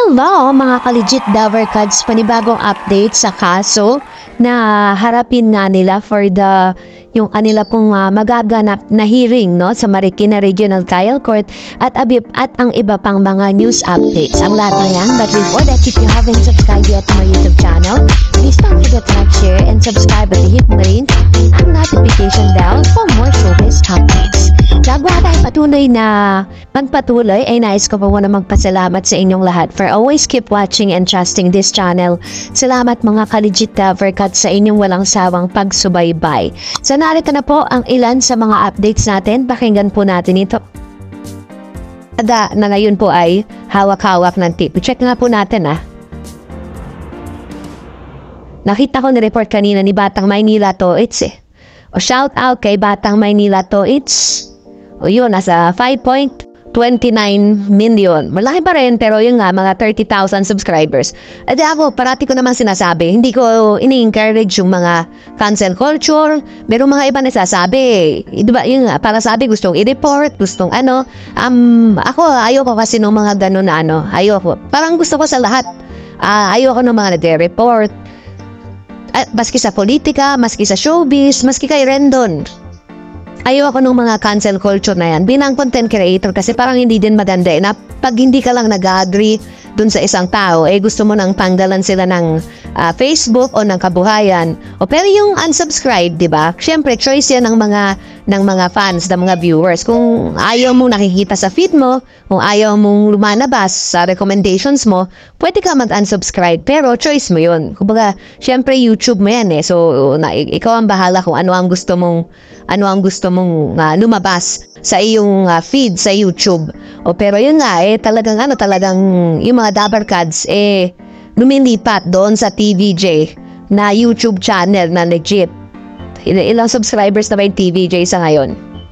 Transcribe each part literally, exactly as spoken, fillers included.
Hello mga ka-legit Davercards, panibagong update sa kaso na harapin nga nila for the yung kanila pong uh, magaganap na hearing no sa Marikina Regional Trial Court at abib at ang iba pang mga news updates. Ang lahat na yan, but before that, if you haven't subscribed yet to my YouTube channel, please don't forget to like, share, and subscribe at hit mo rin ang notification bell for more showbiz updates. Bago tayo patuloy na magpatuloy, ay nais ko pa muna magpasalamat sa inyong lahat for always keep watching and trusting this channel. Salamat mga ka-legit Davercards sa inyong walang sawang pagsubaybay. So narito na po ang ilan sa mga updates natin. Pakinggan po natin ito. Ada na ngayon po ay hawak-hawak ng tip. Check nga po natin ah. Nakita ko ni-report kanina ni Batang Maynila to it's eh. O shout out kay Batang Maynila to it's. O yun, nasa five point two nine million. Malaki pa rin, pero yun nga, mga thirty thousand subscribers. At ako, parati ko naman sinasabi, hindi ko ini-encourage yung mga cancel culture. Pero mga iba nasasabi, diba, yun nga, para sabi, gustong i-report, gustong ano. Um, ako, ayoko kasi ng mga ganun na ano. Ayoko. Parang gusto ko sa lahat. Uh, ayoko ng mga nag-report. At maski sa politika, maski sa showbiz, maski kay Rendon. Ayoko nung mga cancel culture na yan. Bilang content creator kasi parang hindi din maganda eh, na pag hindi ka lang nag-agree dun sa isang tao, eh gusto mo nang tanggalan sila ng uh, Facebook o ng kabuhayan. O pero yung unsubscribe, di ba? Siyempre, choice yan ng mga, ng mga fans, ng mga viewers. Kung ayaw mong nakikita sa feed mo, kung ayaw mong lumanabas sa recommendations mo, pwede ka mag-unsubscribe. Pero choice mo yun. Kumbaga, siyempre YouTube mo yan eh. So, na, ikaw ang bahala kung ano ang gusto mong ano ang gusto mong uh, lumabas sa iyong uh, feed sa YouTube. O pero yun nga eh talagang ano talagang yung mga Davercards eh lumilipat doon sa T V J na YouTube channel na legit. Il ilang subscribers na ba yung T V J sa ngayon?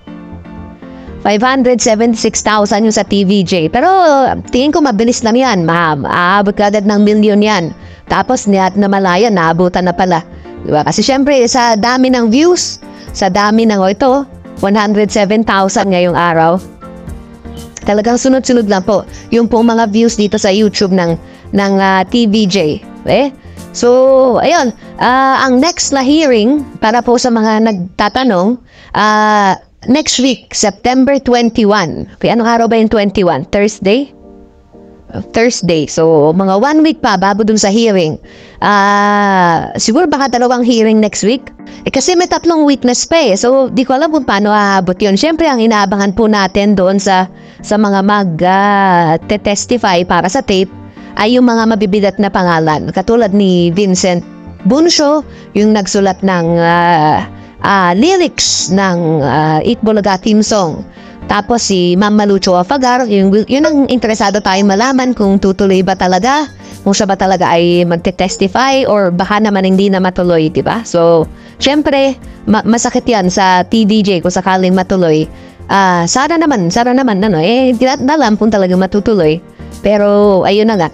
five hundred seventy-six thousand yung sa T V J. Pero tingin ko mabilis lang yan, ma'am. Aabot ka agad ng million yan. Tapos niyat na malaya, naabutan na pala. Diba? Kasi syempre sa dami ng views, sa dami ng o ito, one hundred seven thousand ngayong araw. Talagang sunod-sunod lang po yung pong mga views dito sa YouTube ng, ng uh, T V J. Eh? So, ayun. Uh, ang next na hearing, para po sa mga nagtatanong, uh, next week, September twenty-one. Okay, anong araw ba yung twenty-one? Thursday? Thursday. So, mga one week pa bago dun sa hearing. Uh, siguro baka dalawang hearing next week. Eh, kasi may tatlong witness pa eh. So, di ko alam kung paano aabot yun. Siyempre, ang inaabangan po natin doon sa, sa mga mag-testify uh, para sa tape ay yung mga mabibigat na pangalan. Katulad ni Vincent Bunsho, yung nagsulat ng uh, uh, lyrics ng uh, Itbulaga theme song. Tapos si Ma'am Malucho Afagar, yung, yun ang interesado tayong malaman kung tutuloy ba talaga, kung siya ba talaga ay magte-testify or baka naman hindi na matuloy, diba? So, syempre, ma masakit yan sa T V J kung sakaling matuloy. Uh, sana naman, sana naman, ano, eh, di na alam kung talagang matutuloy. Pero, ayun na nga.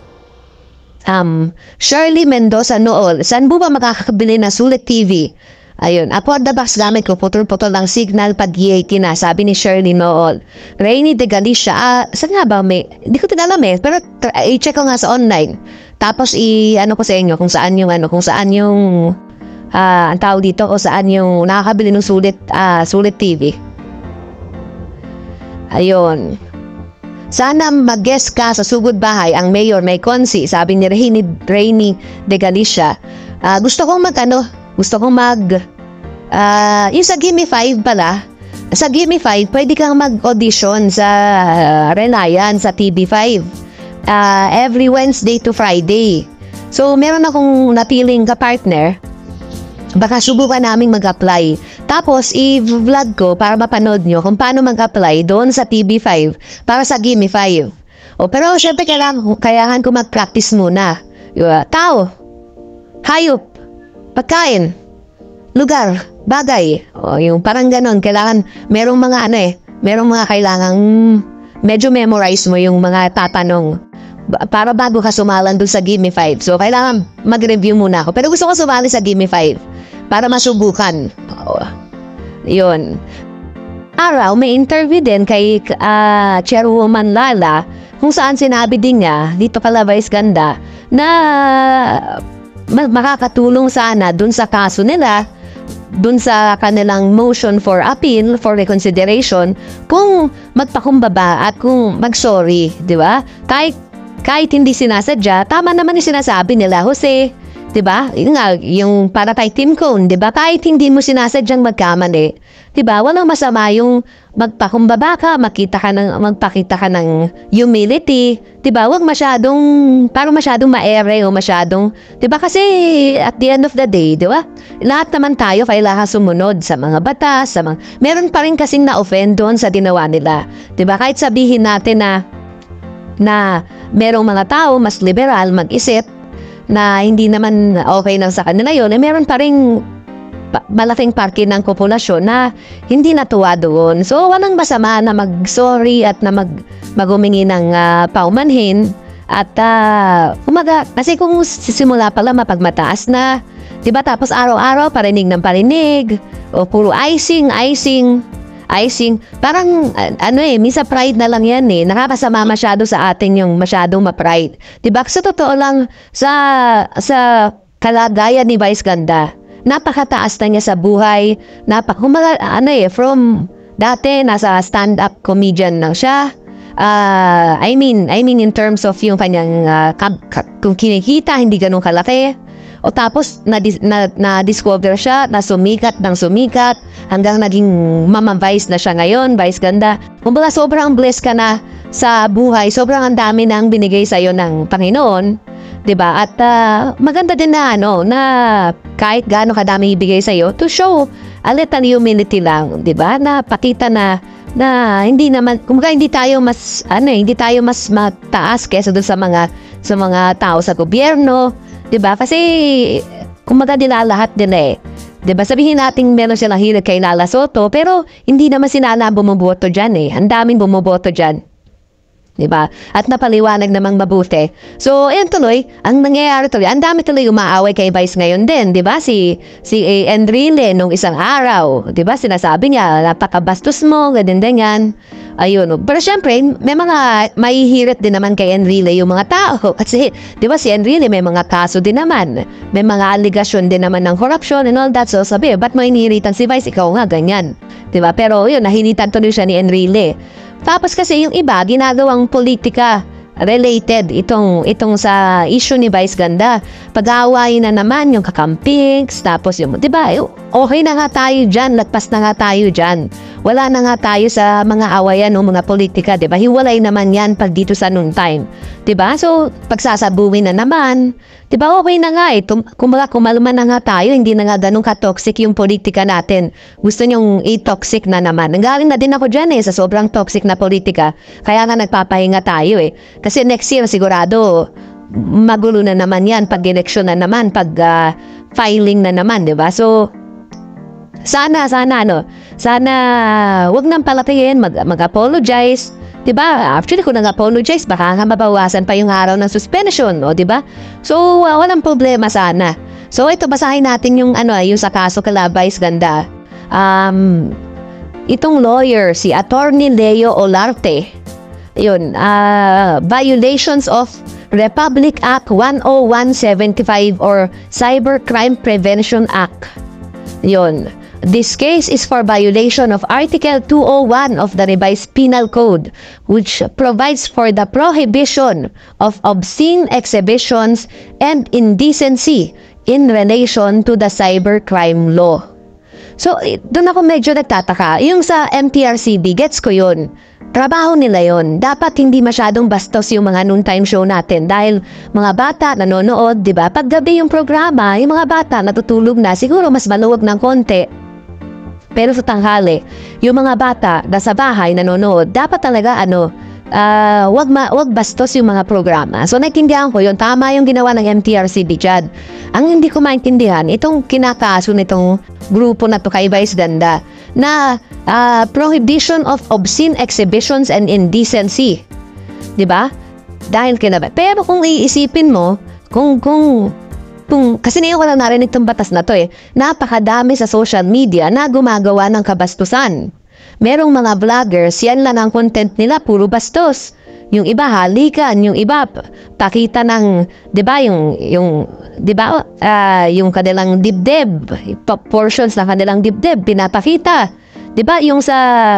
Um, Shirley Mendoza Nool, saan po ba makakabili na Sulit T V? Ayun, apo the box gamit ko, putol-putol ang signal pag eighty na, sabi ni Shirley Nool. Rainy de Galicia, ah, saan nga ba may, hindi ko tinalam eh, pero i-check ko nga sa online. Tapos i-ano ko sa inyo kung saan yung ano, kung saan yung, ah, ang tawag dito, o saan yung nakakabili ng Sulit, ah, Sulit T V. Ayun. Sana mag-guest ka sa Sugod Bahay ang Mayor May Consi, sabi ni Rainy, Rainy de Galicia. Ah, gusto kong mag, ano, gusto kong mag, uh, yung sa Gimme five pala, sa Gimme five, pwede kang mag-audition sa uh, Relayan, sa T V five. Uh, every Wednesday to Friday. So, meron akong napiling ka-partner, baka subukan namin mag-apply. Tapos, i-vlog ko para mapanood nyo kung paano mag-apply doon sa T V five para sa Gimme five. O, pero syempre, kailangan, kailangan ko mag-practice muna. Yung, uh, tao, hayop, pagkain, lugar, bagay. O, yung parang ganon. Kailangan, merong mga ano eh, merong mga kailangang medyo memorize mo yung mga tatanong para bago ka sumalan dun sa Gimme five. So, kailangan mag-review muna ako. Pero gusto ko sumali sa Gimme five para masubukan. O, yun. Araw, may interview din kay uh, Chairwoman Lala kung saan sinabi din niya, dito kala Vice Ganda, na makakatulong sana dun sa kaso nila, dun sa kanilang motion for appeal, for reconsideration, kung magpakumbaba at kung mag-sorry, di ba? Kahit, kahit hindi sinasadya, tama naman yung sinasabi nila, Jose, di ba? Yung, yung para kay Tim Cone, di ba? Kahit hindi mo sinasadyang magkamali, di ba? Walang masama yung magpakumbaba ka, makita ka ng, magpakita ka ng humility, di ba? Huwag masyadong, parang masyadong maere o masyadong, di ba? Kasi at the end of the day, di ba? Lahat naman tayo kailangan sumunod sa mga batas, sa mga, meron pa rin kasing na-offend doon sa ginawa nila. Di ba? Kahit sabihin natin na, na merong mga tao mas liberal mag-isip, na hindi naman okay lang sa kanila yun, eh meron pa rin malaking parte ng populasyon na hindi natuwa doon. So, walang masama na mag-sorry at na mag magumingi ng uh, paumanhin. At, uh, umaga, kasi kung sisimula pala mapagmataas na, diba, tapos araw-araw parinig ng parinig, o puro icing, icing, icing, parang, uh, ano eh, misa pride na lang yan eh. Nakakasama masyado sa atin yung masyadong ma-pride. Diba, sa totoo lang, sa, sa kalagayan ni Vice Ganda, napakataas na niya sa buhay, napak, humaga, ano eh, from dati, nasa stand-up comedian lang siya. Uh, I mean, I mean in terms of yung kanyang, uh, kab, kab, kung kinikita, hindi ganun kalaki. O tapos, na-discover na, na siya, na sumikat ng sumikat, hanggang naging Mama Vice na siya ngayon, Vice Ganda. Kumbaga, sobrang blessed ka na sa buhay, sobrang ang dami nang binigay sa'yo ng Panginoon. Diba? At uh, maganda din na ano, na kahit gaano kadami ibigay sa iyo, to show a little humility lang, 'di ba? Na pakita na na hindi naman, kumbaga hindi tayo mas ano, eh, hindi tayo mas mataas kaysa doon sa mga sa mga tao sa gobyerno, 'di ba? Kasi kumbaga nilalahat din eh. 'Di ba? Sabihin natin meron silang hilig kay Nala Soto, pero hindi naman si Nala bumoboto diyan eh. Ang daming bumoboto diyan. Diba? At napaliwanag namang mabuti. So, ayan tuloy, ang nangyayari tuloy, ang dami tuloy umaaway kay Vice ngayon din, diba? Si, si Enrile nung isang araw, diba? Sinasabi niya, napakabastos mo, ganyan-ganyan. Ayun. Pero syempre, may mga, mahihirit din naman kay Enrile yung mga tao. Kasi, diba, si Enrile may mga kaso din naman. May mga aligasyon din naman ng corruption and all that. So, sabi, ba't mo inihiritan si Vice? Ikaw nga, ganyan. Diba? Pero, yun, nahinitan tuloy siya ni Enrile. Tapos kasi yung iba, ginagawang politika related itong itong sa issue ni Vice Ganda. Pag-aawayin na naman yung kakampings, tapos yung, di ba, okay na nga tayo dyan, lagpas na nga tayo dyan. Wala na nga tayo sa mga awayan o mga politika, di ba? Hiwalay naman yan pag dito sa noon time. Di ba? So, pagsasabuhin na naman, di ba, okay na nga eh. Kumbaga, kumalma na nga tayo, hindi na nga ganun ka-toxic yung politika natin. Gusto nyong i-toxic na naman. Nanggaling na din ako dyan eh, sa sobrang toxic na politika. Kaya nga nagpapahinga tayo eh. Kasi next year, sigurado, magulo na naman yan, pag-eleksyon na naman, pag filing na naman, di ba? So, sana, sana, ano, sana, wag nang palatayin, mag, mag-apologize, diba? Actually, kung nag-apologize, baka nga mabawasan pa yung araw ng suspension, o diba? So, uh, walang problema sana. So, ito, basahin natin yung, ano, yung sa kaso kala Vice Ganda. Um, itong lawyer, si Attorney Leo Olarte, yun, uh, violations of Republic Act one oh one seventy-five or Cybercrime Prevention Act. Yun. This case is for violation of Article two oh one of the Revised Penal Code, which provides for the prohibition of obscene exhibitions and indecency in relation to the cybercrime law. So, doon ako medyo nagtataka. Yung sa M T R C B, gets ko yun. Trabaho nila yon. Dapat hindi masyadong bastos yung mga noontime show natin dahil mga bata nanonood, di ba? Pag gabi yung programa, yung mga bata natutulog na, siguro mas maluwag ng konti. Pero sa tanghali, yung mga bata na sa bahay nanonood, dapat talaga ano, uh, wag, ma wag bastos yung mga programa. So naintindihan ko yun, tama yung ginawa ng M T R C B dyan. Ang hindi ko maintindihan, itong kinakaso nitong grupo na to kay Vice Ganda, na uh, prohibition of obscene exhibitions and indecency. Diba? Dahil kinaba. Pero kung iisipin mo, kung, kung, kung, kasi ngayon ko lang narinig itong batas na to eh, napakadami sa social media na gumagawa ng kabastusan. Merong mga vloggers, yan lang ang content nila, puro bastos. Yung iba halikan, yung iba p- pakita ng, 'di ba, yung yung 'di ba, ah, yung kanilang dibdib, pa- portions ng kanilang dibdib pinapakita. 'Di ba, yung sa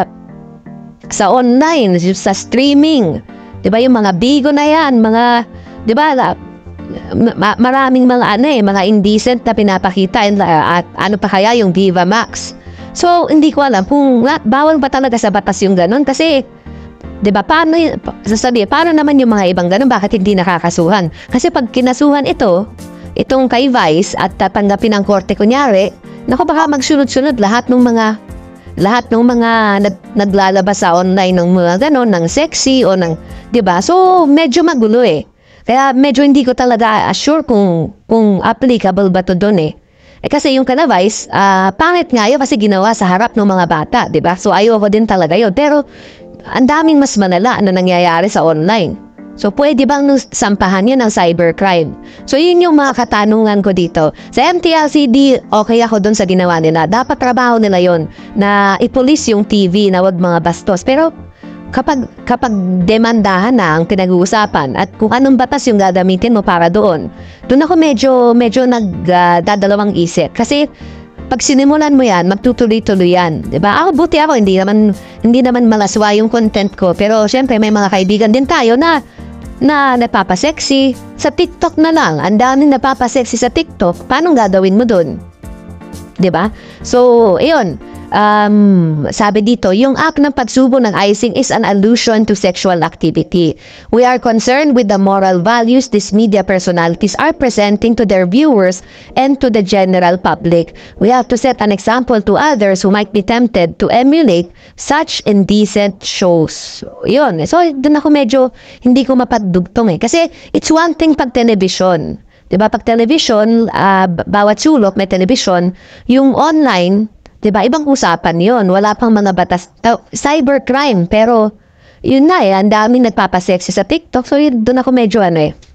sa online, yung sa streaming. 'Di ba, yung mga bigo na 'yan, mga 'di ba, la- ma- maraming mga ano eh, mga indecent na pinapakita, and, uh, at ano pa kaya yung Viva Max. So, hindi ko alam kung na, bawal ba talaga sa batas yung ganun kasi 'di ba, paano y- pa- sasabi, paano naman yung mga ibang ganun, bakit hindi nakakasuhan? Kasi pag kinasuhan ito, itong kay Vice at tatanggapin ng korte kunyari, naku, baka magsunod-sunod lahat ng mga lahat ng mga nag, naglalabas sa online ng mga ganon, ng sexy o ng, 'di ba? So, medyo magulo eh. Kaya medyo hindi ko talaga assure kung kung applicable ba to doon eh. Eh kasi yung kana Vice, ah, pangit nga yun kasi ginawa sa harap ng mga bata, 'di ba? So ayoko din talaga yun. Pero ang daming mas malala na nangyayari sa online. So, pwede bang nung sampahan yun ng cybercrime? So, yun yung mga katanungan ko dito. Sa M T L C D, okay ako dun sa ginawa nila. Dapat trabaho nila yon na ipulis yung T V na wag mga bastos. Pero, kapag, kapag demandahan na ang pinag-uusapan at kung anong batas yung gagamitin mo para doon, doon ako medyo, medyo nagdadalawang isip. Kasi, pag sinimulan mo yan, magtutuloy-tuloy yan. Diba? Ako, buti ako, hindi naman, hindi naman malaswa yung content ko. Pero, syempre, may mga kaibigan din tayo na na napapasexy sa TikTok na lang. Ang daming napapasexy sa TikTok. Paano gagawin mo dun? 'Di ba? So, ayun. Um, sabi dito, yung act ng pagsubo ng icing is an allusion to sexual activity. We are concerned with the moral values these media personalities are presenting to their viewers and to the general public. We have to set an example to others who might be tempted to emulate such indecent shows. So, yun. So, dun ako medyo hindi ko mapadugtong eh. Kasi it's one thing pag television. Diba? Pag television, uh, bawat sulok may television. Yung online, diba, ibang usapan yon. Wala pang mga batas. Cybercrime. Pero, yun na eh. Ang daming nagpapasexy sa TikTok. So, yun, doon ako medyo ano eh.